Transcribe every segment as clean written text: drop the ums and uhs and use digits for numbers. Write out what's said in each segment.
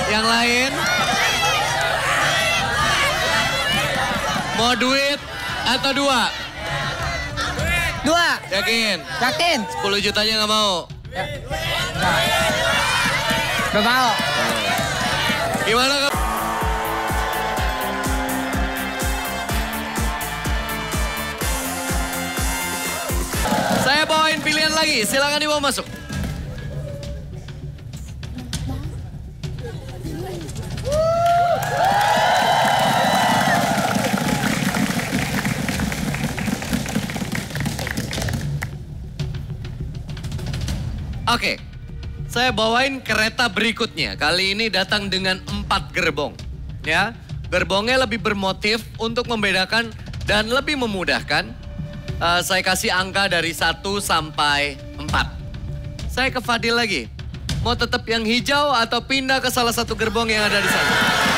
Yang lain? Mau duit atau 2? 2. Yakin? Yakin. 10 jutanya nggak mau? Ya. Gak mau. Gimana kamu? Saya bawain pilihan lagi, silakan dibawa masuk. Oke, saya bawain kereta berikutnya. Kali ini datang dengan 4 gerbong. Ya, gerbongnya lebih bermotif untuk membedakan dan lebih memudahkan. Saya kasih angka dari 1 sampai 4. Saya ke Fadil lagi. Mau tetap yang hijau atau pindah ke salah satu gerbong yang ada di sana?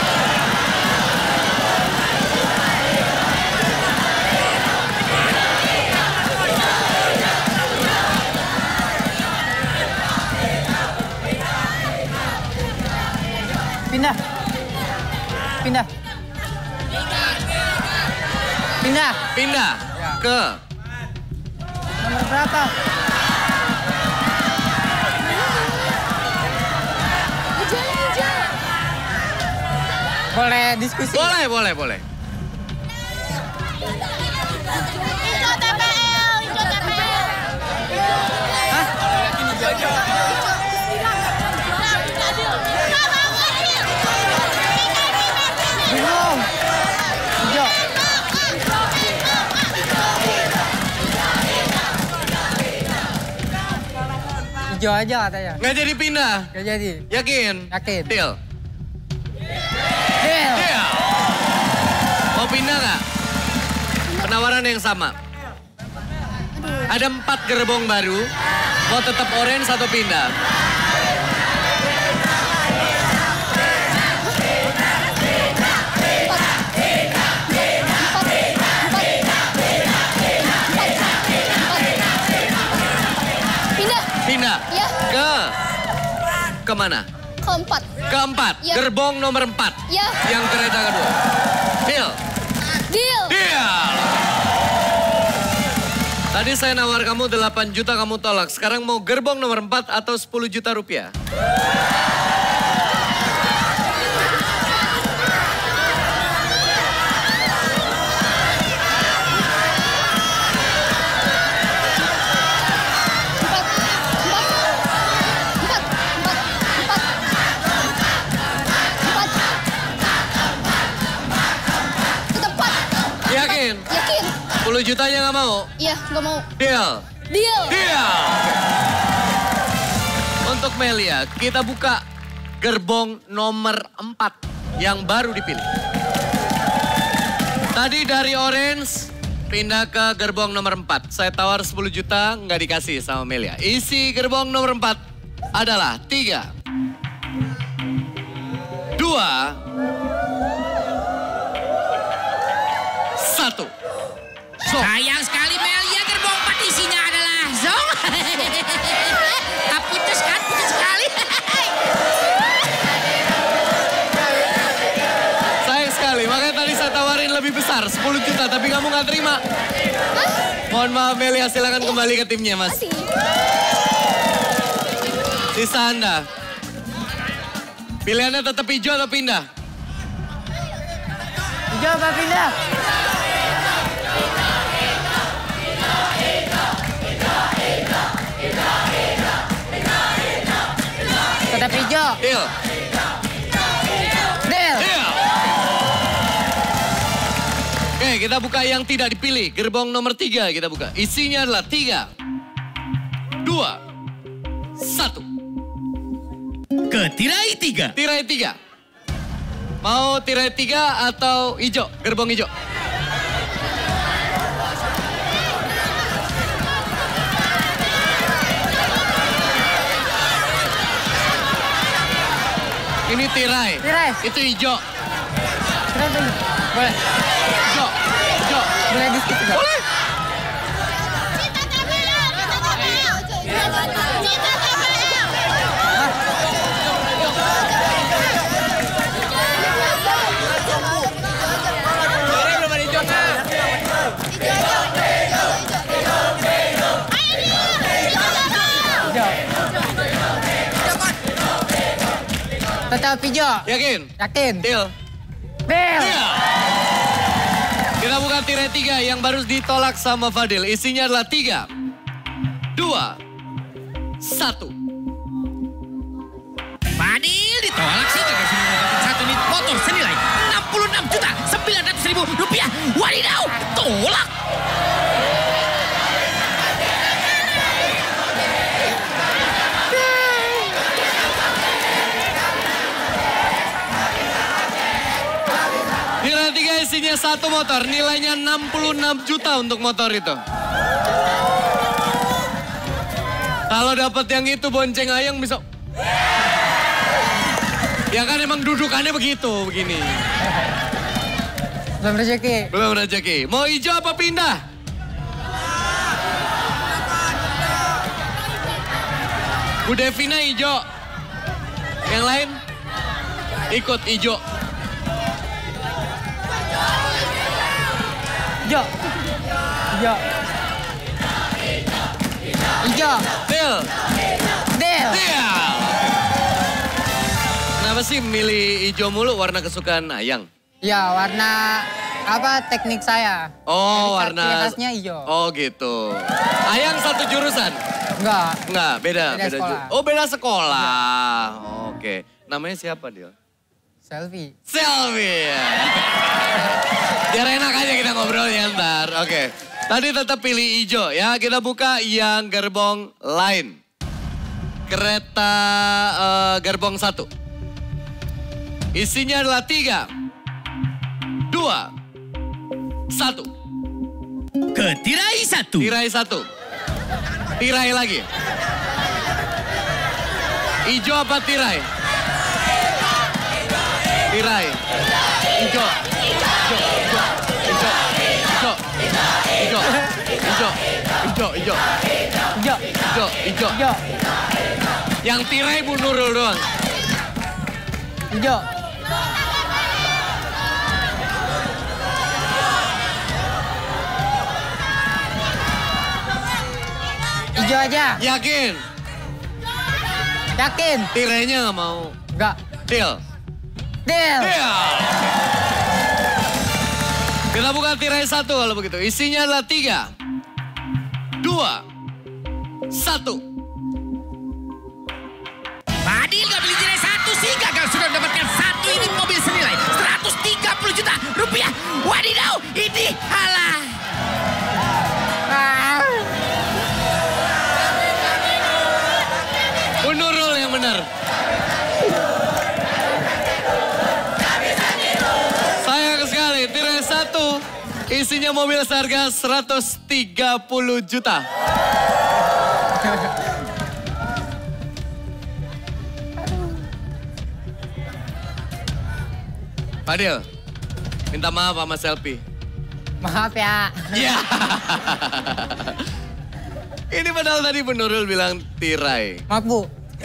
Pindah. Pindah. Pindah. Pindah ke Nomor berapa? Boleh diskusi? Boleh. Hijau TPL. Bingung. Hijau. Hijau aja katanya. Nggak jadi pindah. Gak jadi. Yakin? Yakin. Deal. Deal. Deal. Mau pindah nggak? Penawaran yang sama. Ada 4 gerbong baru. Mau tetap orange atau pindah? Pindah. Ya. Kemana? Keempat. Keempat. Ya. Gerbong nomor 4. Ya. Yang kereta kedua. Deal. Deal. Deal. Tadi saya nawar kamu 8 juta, kamu tolak. Sekarang mau gerbong nomor 4 atau 10 juta rupiah? Yakin? 10 jutanya nggak mau? Iya, nggak mau. Deal. Deal. Deal. Untuk Melia, kita buka gerbong nomor 4 yang baru dipilih. Tadi dari orange pindah ke gerbong nomor 4. Saya tawar 10 juta, nggak dikasih sama Melia. Isi gerbong nomor 4 adalah 3, 2, 1. Sayang sekali Melia, gerbong 4 isinya adalah Zong. Putus kan, putus sekali. Sayang sekali, makanya tadi saya tawarin lebih besar, 10 juta, tapi kamu nggak terima. Mohon maaf Melia, silakan kembali ke timnya Mas. Sisa Anda. Pilihannya tetap hijau atau pindah? Hijau apa pindah? Tetap hijau. Deal. Deal. Deal. Oke, kita buka yang tidak dipilih. Gerbong nomor 3 kita buka. Isinya adalah 3, 2, 1. Ke tirai 3. Tirai 3. Mau tirai 3 atau hijau? Gerbong hijau. Ini tirai. Tirai. Itu hijau. Tirai dulu. Boleh. Hijau. Hijau. Boleh diskusi nggak? Boleh. Tetap hijau. Yakin? Yakin. Deal. Deal. Deal. Kita buka tirai 3 yang baru ditolak sama Fadil. Isinya adalah 3, 2, 1. Fadil ditolak sih gagal sudah mendapatkan 1 unit motor senilai 66.900.000 rupiah. Wadidaw, tolak. Tirai 3 isinya 1 motor, nilainya 66 juta untuk motor itu. Kalau dapat yang itu bonceng ayang bisa. Ya kan emang dudukannya begitu, begini. Belum rezeki. Belum rezeki. Mau hijau apa pindah? Bu Devina hijau. Yang lain ikut hijau. Hijau. Hijau. Hijau. Deal. Deal. Deal. Kenapa sih milih hijau mulu, warna kesukaan Ayang? Ya, warna apa teknik saya. Oh, Jadi warna. ciri khasnya hijau. Oh, gitu. Ayang satu jurusan? Enggak. Enggak, beda sekolah. Oh, beda sekolah. Oke. Namanya siapa dia? Selfie. Selfie. Biar enak aja kita ngobrolnya ntar. Oke. Tadi tetap pilih hijau ya. Kita buka yang gerbong lain. Kereta gerbong 1. Isinya adalah 3, 2, 1. Ke tirai 1. Tirai 1. Tirai lagi. Hijau apa tirai? Tirai. Hijau. Hijau. Hijau. Hijau. Hijau. Hijau. Hijau. Hijau. Hijau. Hijau. Hijau. Hijau. Yang tirai Bu Nurul doang. Hijau. Hijau aja. Yakin? Yakin. Tirainya nggak mau. Enggak. Deal. Deal. Deal. Kita buka tirai 1 kalau begitu. Isinya adalah 3, 2, 1. Fadil gak beli tirai 1 sih gagal sudah mendapatkan 1 unit mobil senilai 130 juta rupiah. Wadidaw, ini halah. Ah. Bu Nurul yang benar. Sayang sekali, tirai 1 isinya mobil seharga 130 juta. Fadil, minta maaf sama Selfie. Maaf ya. Ya. Ini padahal tadi Bu Nurul bilang tirai. Maaf Bu.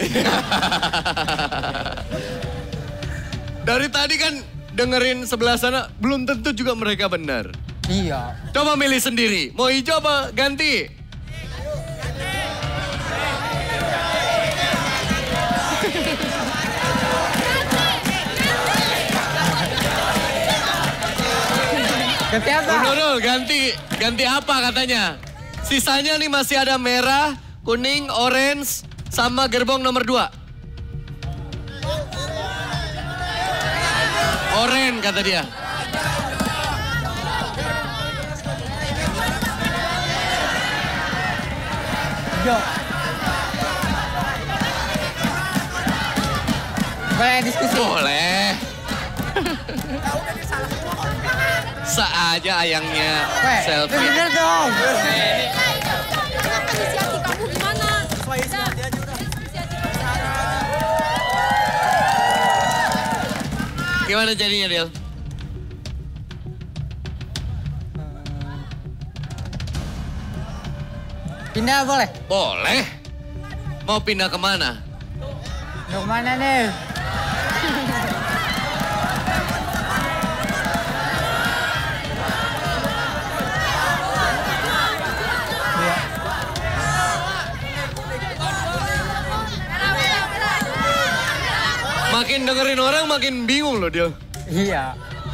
Dari tadi kan dengerin sebelah sana, belum tentu juga mereka benar. Iya. Coba milih sendiri, mau hijau apa ganti? Ganti apa? Bu Nurul ganti apa katanya? Sisanya nih masih ada merah, kuning, orange, sama gerbong nomor 2. Orange kata dia. Hijau. Boleh diskusi? Boleh. Seaja ayangnya Weh, Selfie. bener dong. Kenapa isi hati kamu gimana? Gimana jadinya, Del? Pindah boleh? Boleh. Mau pindah kemana? Mau kemana nih? Makin dengerin orang makin bingung loh dia. Iya.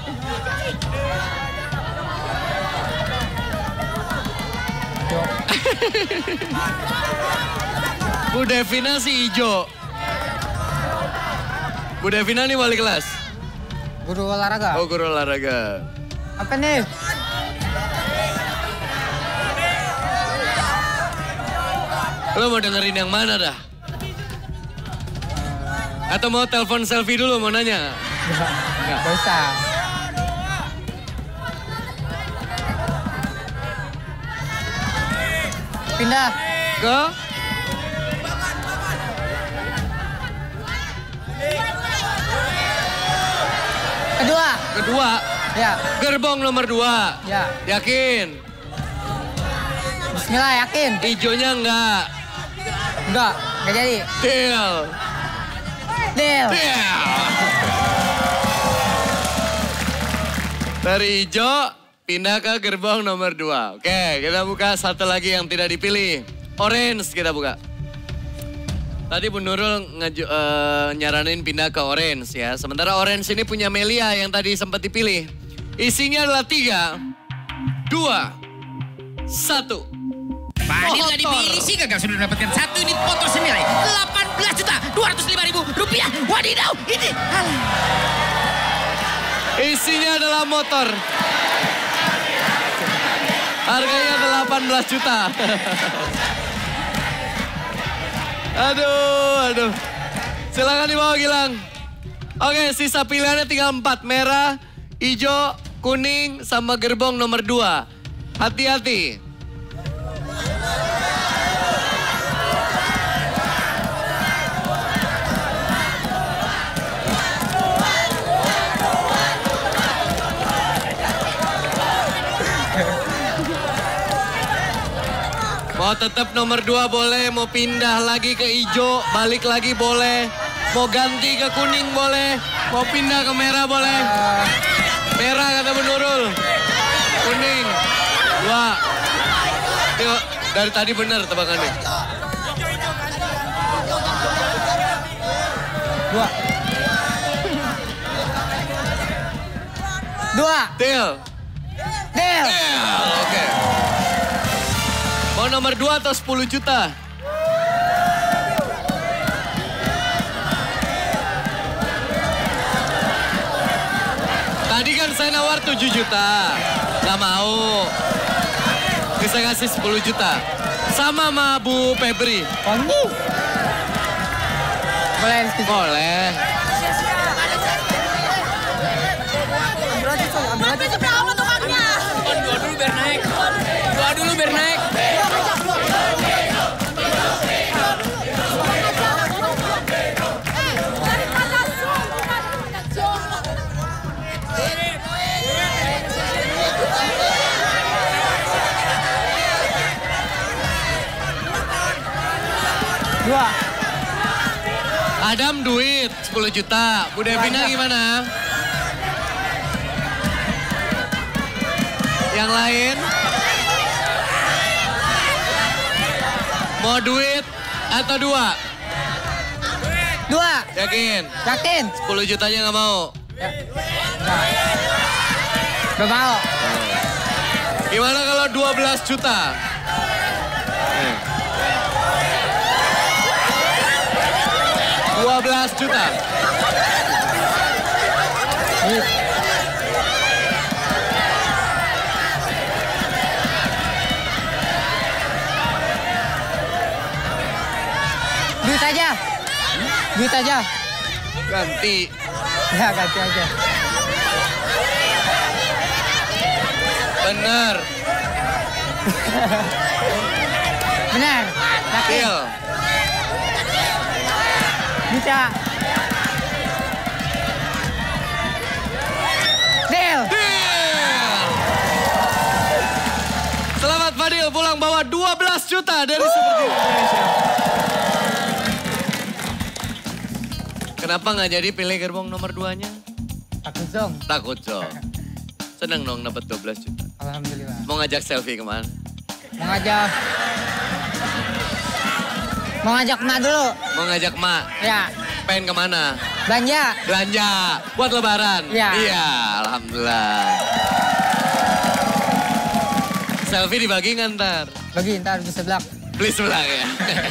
Bu Devina si hijau. Bu Devina nih wali kelas. Guru olahraga. Oh, guru olahraga. Apa nih? Lo mau dengerin yang mana dah? Atau mau telepon selfie dulu mau nanya? Gak usah. Pindah. Ke? Kedua. Kedua. Ya. Gerbong nomor 2. Ya. Yakin? Bismillah, yakin? Ijonya enggak. Enggak jadi. Deal. Deal. Deal. Dari hijau pindah ke gerbong nomor 2. Oke, kita buka satu lagi yang tidak dipilih. Orange kita buka. Tadi Bu Nurul nyaranin pindah ke orange ya. Sementara orange ini punya Melia yang tadi sempat dipilih. Isinya adalah 3, 2, 1. Fadil nggak dipilih sih gagal sudah mendapatkan 1 unit motor senilai 18.205.000 rupiah. Wadidaw, ini. Isinya adalah motor. Harganya 18 juta. Aduh. Silakan dibawa Gilang. Oke, sisa pilihannya tinggal 4. Merah, hijau, kuning, sama gerbong nomor 2. Hati-hati. Mau tetap nomor 2 boleh, mau pindah lagi ke hijau, balik lagi boleh. Mau ganti ke kuning boleh, mau pindah ke merah boleh. Merah kata Bu Nurul. Kuning. 2. Yuk, dari tadi benar tebakannya. 2. Deal. Deal. Oke. Mau nomor 2 atau 10 juta? Tadi kan saya nawar 7 juta. Gak mau. Bisa kasih 10 juta. Sama sama Bu Febri. Boleh. Boleh. Tapi seberapa tukangnya? Dua dulu biar naik. Dua. Adam duit 10 juta. Bu Devina gimana? Yang lain? Mau duit atau 2? 2. Yakin? Yakin? 10 jutanya nggak mau? Gak mau. Gimana kalau 12 juta? 12 juta. Duit aja. Ganti. Ya ganti aja. Bener. Benar. Yakin? Deal. Bisa. Deal. Deal. Selamat Fadil pulang bawa 12 juta dari Super Deal Indonesia. Kenapa nggak jadi pilih gerbong nomor 2-nya? Takut dong. Takut dong. Seneng dong dapat 12 juta. Alhamdulillah. Mau ngajak selfie kemana? Mau ngajak emak dulu. Mau ngajak mak? Ya. Pengen kemana? Belanja. Belanja buat lebaran. Iya. Iya, alhamdulillah. Selfie dibagi nggak ntar? Bagi ntar di sebelah. Beli sebelah ya.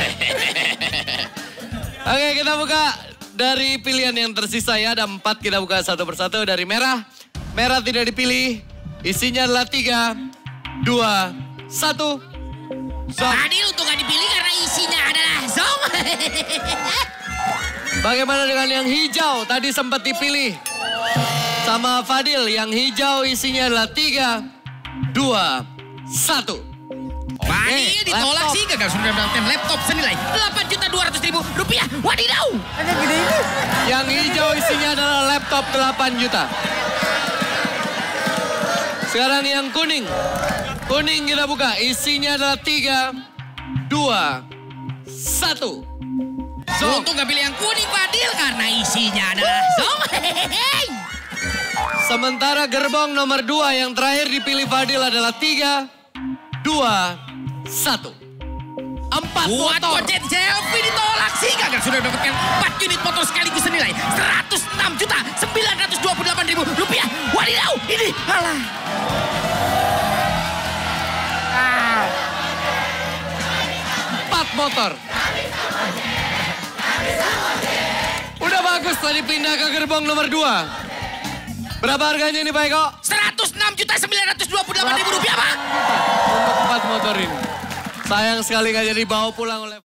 Oke, kita buka dari pilihan yang tersisa ya. Ada 4, kita buka satu persatu. Dari merah. Merah tidak dipilih. Isinya adalah 3, 2, 1. Zong. Fadil untuk gak dipilih karena isinya adalah Zong. Bagaimana dengan yang hijau? Tadi sempat dipilih sama Fadil. Yang hijau isinya adalah 3, 2, 1. Fadil ditolak laptop. sih, gagal sudah mendapatkan laptop senilai 8.200.000 rupiah. Wadidaw. Ada gede ini. Yang hijau isinya adalah laptop 8 juta. Sekarang yang kuning. Kuning kita buka. Isinya adalah 3, 2, 1. Zong. Untung gak pilih yang kuning Fadil karena isinya adalah Zong. Sementara gerbong nomor 2 yang terakhir dipilih Fadil adalah 3, 2, 1. 4 Buat motor. Gojek selfie ditolak sih, gagal sudah mendapatkan 4 unit motor sekaligus senilai 106.928.000 rupiah. Wadidaw, ini halah. 4 motor. Udah bagus tadi pindah ke gerbong nomor 2. Berapa harganya ini Pak Eko? 106.928.000 rupiah, Pak. Untuk 4 motor ini. Sayang sekali gak jadi bawa pulang oleh...